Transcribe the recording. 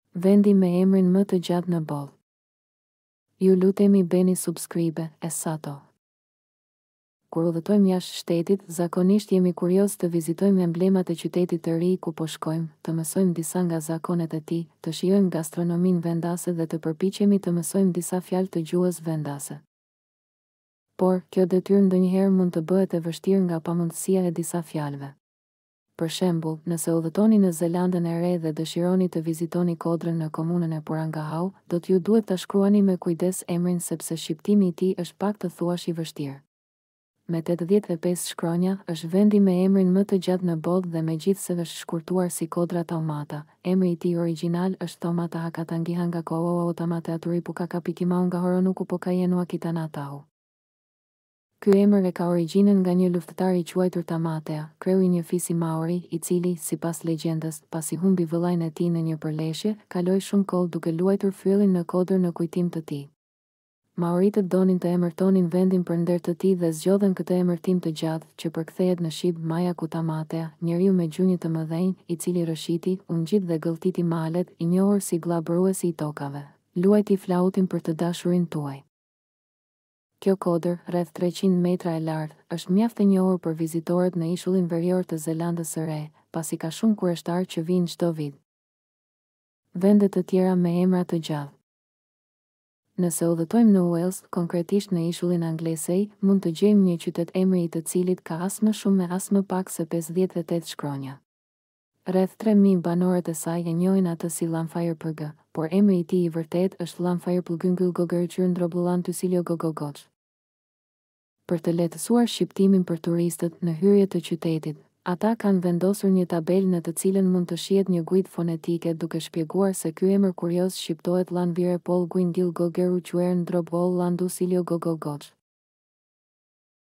Vendi me emrin më të gjatë në botë. Ju lutemi bëni subscribe, Essato. Kur udhëtojmë jashtë shtetit, zakonisht jemi kurioz të vizitojmë emblemat e qytetit të ri ku po shkojmë, të mësojmë disa nga zakonet e tij, të shijojmë gastronominë vendase dhe të përpiqemi të mësojmë disa fjalë të gjuhës vendase. Por, kjo detyrë ndonjëherë mund të bëhet e vështirë nga pamundësia e disa fjalëve. Për shembull, nëse udhëtoni në Zelandën e Re dhe dëshironi të vizitoni kodrën në komunën e Porangahau, do t'ju duhet ta shkruani me kujdes emrin sepse shqiptimi i tij është pak të thuash i vështirë. Me 85 shkronja, është vendi me emrin më të gjatë në botë dhe megjithse është shkurtuar si kodra Taumata, emri i tij origjinal është Taumata Hakatangihanga Kowowo Tamate Aturi Pukakapikimau nga Horonuku Pokayenua Kitanatau. Ky emër e ka origjinën nga një luftëtar i quajtur Tamatea, kreu i një fisi maori, i cili, sipas legjendës, pasi humbi vëllain e tij në një përleshje, kaloi shumë kohë duke luajtur fyllin në kodër në kujtim të tij. Maoritët donin të emërtonin vendin për nder të tij dhe zgjodhen këtë emërtim të gjatë, që përkthehet në shqip Maja ku Tamatea, njeriu me gjunjë të mëdhenj, i cili rëshiti, u ngjit dhe gëlltiti malet, i njohur si gllabëruesi i tokave. Luajti flautin për të dashurinë tuaj. Kjo kodër, rreth 300 metra e lartë, është mjaft e njohur për vizitorët në ishullin verior të Zelandës së Re, pasi ka shumë kureshtar që vijnë çdo vit. Vende të tjera me emra të gjallë. Nëse udhëtojmë në Wales, konkretisht në ishullin anglesej, mund të gjejmë një qytet emri i të cilit ka as më shumë me as më pak se 58 shkronja. Rreth 3000 banorët e saj e njohin atë si Llanfair PG, por emri i tij i vërtet është Llanfair Plgyngul Gogërqyrndrobullan Tysilio Gogogoç. Për të lehtësuar shqiptimin për turistët në hyrje të qytetit, ata kanë vendosur një tabelë në të cilën mund të shihet një gujtë fonetike duke shpjeguar se ky emër kurioz shqiptohet Llanvire Pol Gwingil Gogeru Qyern Drobol Landusilio Gogogoç.